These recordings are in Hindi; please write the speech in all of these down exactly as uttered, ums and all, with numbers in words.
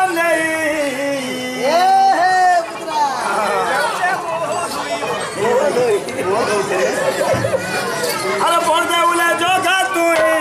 बोले ए हे पुत्रा अरे बोल दे बोले जो गा तू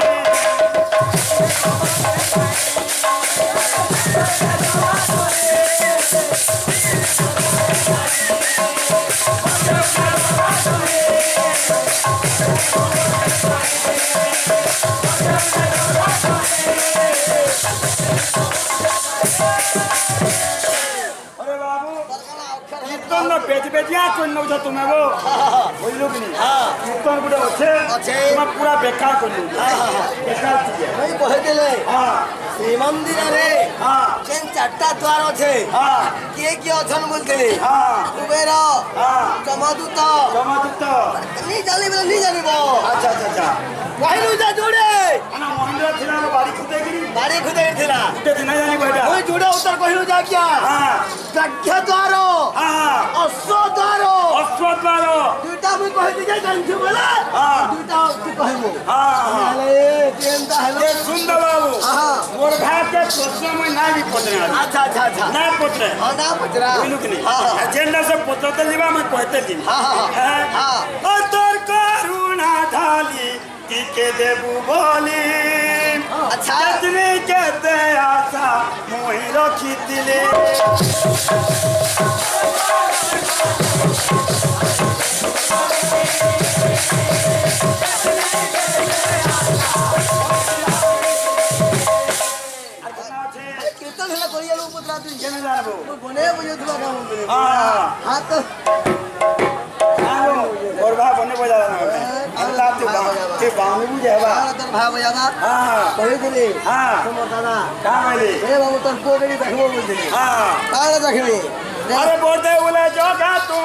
बेच बेचिया कोई नौ जो तुम्हें वो बोल लो कि नहीं कीर्तन गुड़े अच्छे तुम्हें पूरा बेकार कर लो बेकार चीज़ नहीं कहे दिले श्रीमंदिर रे केन चारटा द्वार अच्छे किए किए अछन बोलते कुबेर जमदूत जमदूत नहीं जानी बोले नहीं जानी बो अच्छा अच्छा अच्छा कहिलु जा जोड़े ना महेंद्र थिला नो बाड़ी खुदे गिरी बाड़ी खुदे थिला खुदे दिन जानी बेटा ओए जोड़े उत्तर कहिलु जा क्या हां प्रज्ञा द्वार हां अश्व द्वार अश्व द्वार दुटा में कहि दिजे जानछु बोला हां दुटा तू कहमु हां अरे केनता हेलो ए सुंदर बाबू हां मोर भाई के प्रश्न में ना भी पतरे अच्छा अच्छा अच्छा ना पतरे हां ना पतरा बोलू कि नहीं एजेंडा से पत्रते लिबा मैं कहते दिन हां हां हां ओ तोर करुणा ढाली की के देबू बोली अच्छा जतने के दे आशा मोहि रखी दिले कीर्तन हेला करिया लो पुत्रा तू केने जानबो बने बुझे तुवा काम बोले हां हां तो आलो और भा बने बजा ना अल्लाह तू बा के बांगू बुझे बा तर भा बजाना हां कहि दिले हां तुम दादा का बोले ए बाबू तर कोगड़ी देखबो बोल दिले हां काला देखबे अरे बोलते बोले जो गा तू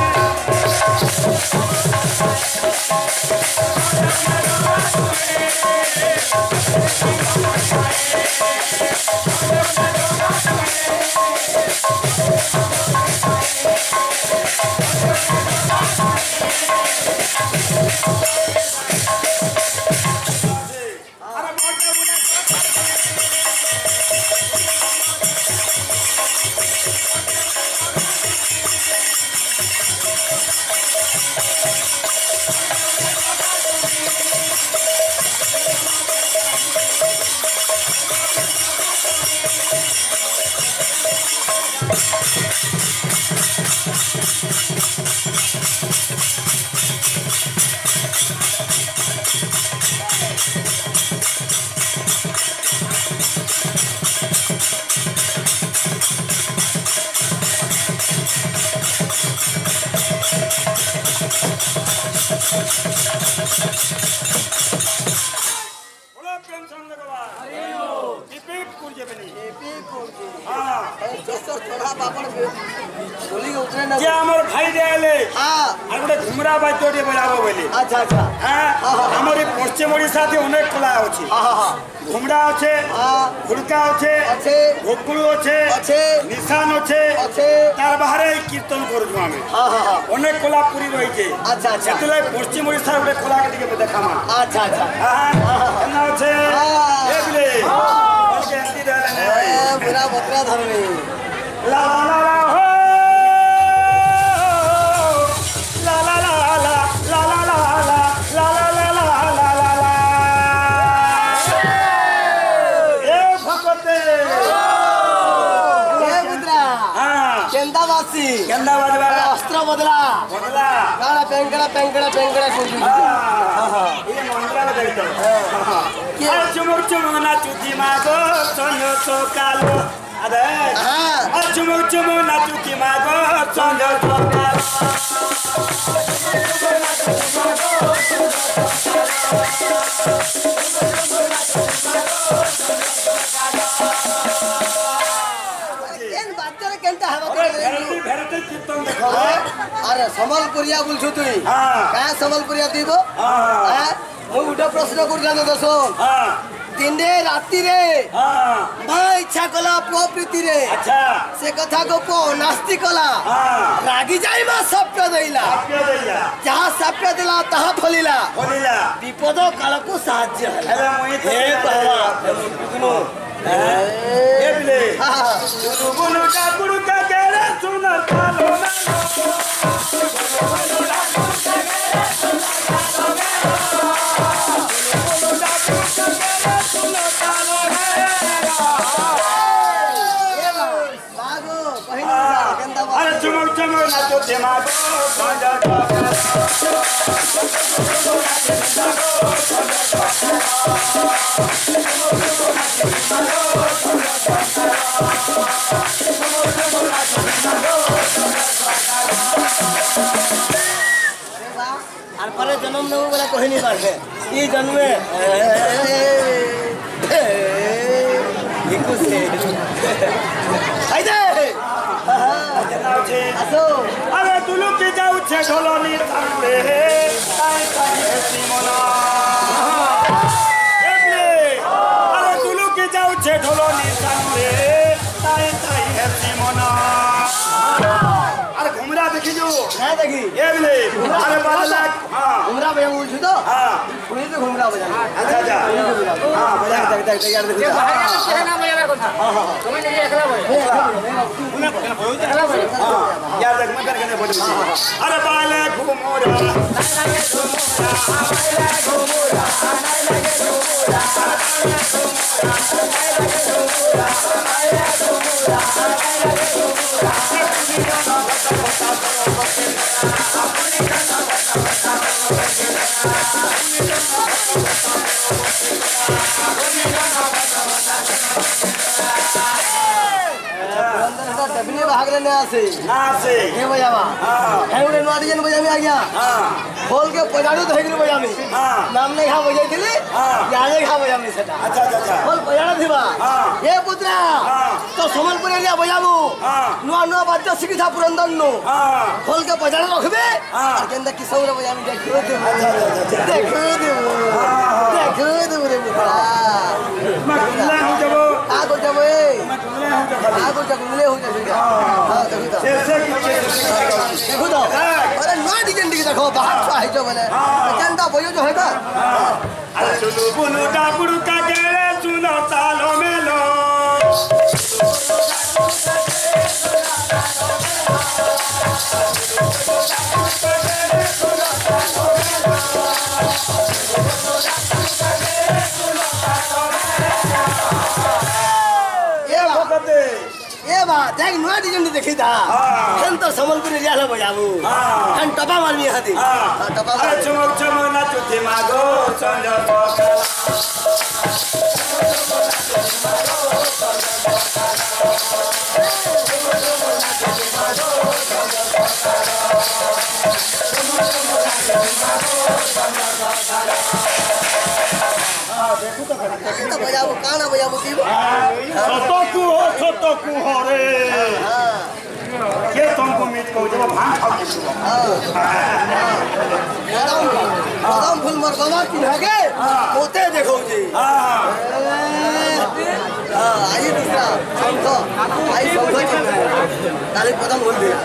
घुमरा बाजोटे बजाबो बोले अच्छा अच्छा हां हमरे पश्चिम ओडिसा थे अनेक कला अछि हां हां घुमरा अछि हां फुलका अछि अछि गोकुल अछि अछि निशान अछि अछि तार बाहरे कीर्तन करू हमें हां हां अनेक कला पूरी रही छे अच्छा अच्छा सेतले पश्चिम ओडिसा रे कला के दिके देखामा अच्छा अच्छा हां केना अछि ए बिले बोल के हिंदी देले ने पूरा बकरा धरनी ला ला ला हो केंदा बदला अस्त्र बदला बदला काला पेंगड़ा पेंगड़ा पेंगड़ा कोई हां हां ये मंगला देखतो हां के चुमुक चुमुक ना चुती मागो सोनो सो कालो अरे हां चुमुक चुमुक ना चुती मागो सोनो सो कालो अरे समलपुरिया बोलछु तुई का समलपुरिया दीबो हां मु उठा प्रश्न कर जानो दसो हां दिन रे राती रे हां भाई इच्छा कला पो प्रीति रे अच्छा से कथा को पो नास्ति कला हां रागी जाइबा सप्य देला सप्य देला जहां सप्य देला तहां फलिला फलिला विपद काल को साहाय्य हला अरे मोहि हे कहला सुनो ये बिले चुलु बुलु डाकुड़ का केरे सुनो तालो अरे चुमक चुमक नाचो दिमागो गाजा और पर जन्म में वो बोला कोई नहीं बात है ये जन्म में कुछ असो अरे तुलु के जाऊ छे ढोलनी थारे ताई ताई सिमोना अरे तुलु के जाऊ छे ढोलनी थारे ताई ताई सिमोना अरे घुमरा देखी जो ना देखी ये बिले अरे बादला हां घुमरा बजा बोल तो हां पुनी तो घुमरा बजा अच्छा अच्छा हां बजा देख देख यार देखो ये ना बजा को था हां हां तुम्हें नहीं एकला बजा हां यार देख मैं करके नहीं बोल अरे बाले घुमरा नहीं लगे घुमरा बाले घुमरा नहीं लगे घुमरा नहीं लगे घुमरा नहीं लगे घुमरा नहीं लगे घुमरा डबने भाग लेने आसे ना से के बजावा हां है उड़े नवाडी जन बजा में आ गया हां खोल के पजाड़ू तो हेगरी बजा में हां नाम नहीं खा बजाई थी हां याने खा बजा में सेटा अच्छा अच्छा अच्छा खोल पजाड़ा थीबा हां ये पुत्रा हां तो समलपुर एरिया बजाबू हां नुआ नुआ बाद्य सिखी था पुरंदर नु हां खोल के पजाड़ा रखबे हां केंदा किसौरा बजा में देखो दे अच्छा अच्छा देखो दे देखो दे रे पुत्रा मैं घुमला हूं जब आ को जब ए मैं घुमला हूं जब आ को जब मिले हो जब हां देखो तो ऐसे कुछ देखो तो अरे नौ डिजाइन दिख देखो बाहर से है जो बोले केंदा बोयो जो है का अरे चुलु बुलु डाकुड़ का केरे सुनो तालो मेलो ये बात ये बात देख नौ डिजाइन देखी था हम तो समलपुर एरिया ले बजाबू हम टपा मारनी हती हां टपा अरे चुमक चुमक नाचो दिमागो संजो पकला तो बजाबू काना बजाबू की छोटो कु हो छोटो कु हो रे के तुमको मीत को जब भांग खाओ के सुबह एकदम एकदम फुल मर बाबा की हगे होते देखो जी हां हां आई दूसरा संतो आई संतो की ताली पदम बोल दे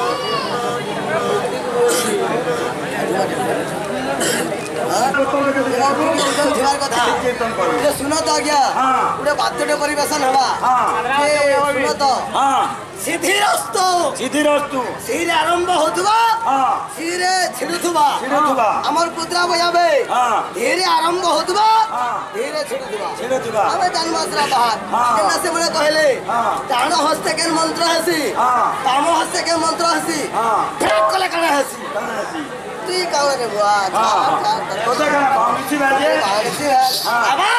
सुनो तो आज्ञा गोटे बाद्यटे परिवेशन हवा सुनो तो सिद्धिरस्तु सिद्धिरस्तु सीरे आरंभ होतुबा सीरे छिड़ुथुबा छिड़ुथुबा हमर पुत्रा बजाबे धीरे आरंभ होतुबा धीरे छिड़ुथुबा छिड़ुथुबा हमें जन्मासरा बाहर केना से मने कहले ताण हस्ते के मंत्र हसी ताम हस्ते के मंत्र हसी फेक कले कने हसी तू कावले रे बुआ तो देखा भांगसी बाजे भांगसी आबा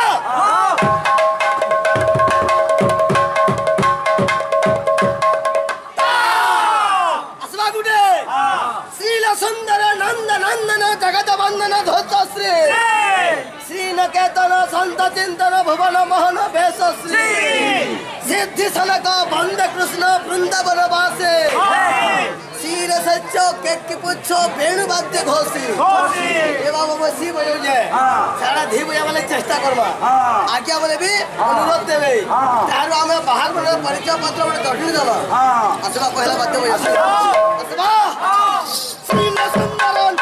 असवा गुडे श्रील सुंदर नंद नंदन जगत वंदन धोत श्री श्री नकेतन संत चिंतन भुवन मोहन भेष श्री सिद्धि सनक बंद कृष्ण वृंदावन वासे शीर सच्चो केक्की पुच्छो वेणु वाद्य घोषी ए बाबा बसी बयो जे सारा धी बया वाले चेष्टा करबा आज्ञा बोले भी अनुरोध देबे तारो हमें बाहर बने परिचय पत्र बने दर्शन देबा असबा पहला वाद्य बयो असबा श्री सुंदरन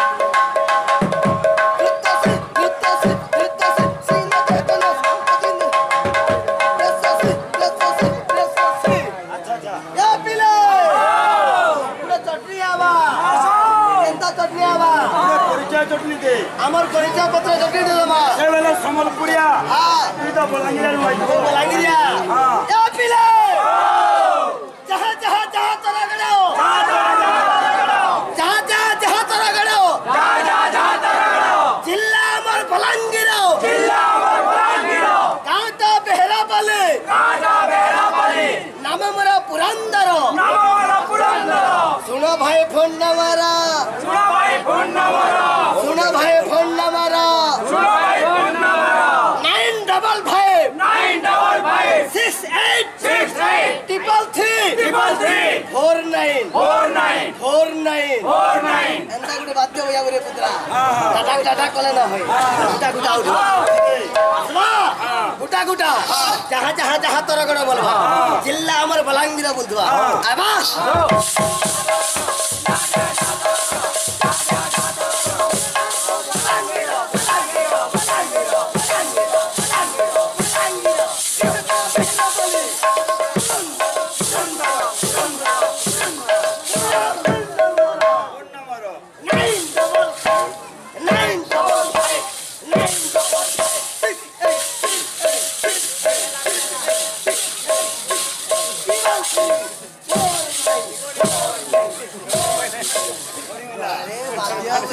कृत्य से कृत्य से कृत्य से श्री नकेतन संत पत्र चटनी दे আমার কলিজা পত্র চটনি দে মা से बेले समलपुरिया हां तू तो बलांगीर नु आई বলাঙ্গিরিয়া हां এ পিলে जहां जहां जहां तोरा गड़ो जहां जहां जहां तोरा गड़ो जहां जहां जहां तोरा गड़ो जिल्ला हमर बलांगीरो जिल्ला हमर बलांगीरो कांटा बेहरा पाले काटा बेरा पाली नाम मोरा पुरंदर नाम वाला पुरंदर सुनो भाई फोन नंबरा सुनो भाई फोन नंबर सुनो भाई फोन नंबरा सुनो भाई phone number nine double five nine double five six eight six eight triple three triple three four nine four nine four nine four nine एंता गुटे बाध्य होया बरे पुत्रा टाटा टाटा कले ना होय गुटा गुटा उठ असवा गुटा गुटा जहां जहां जहां तोरा गड़ बोलबा जिल्ला हमर बलांगीर बोलतबा आबा Thank you.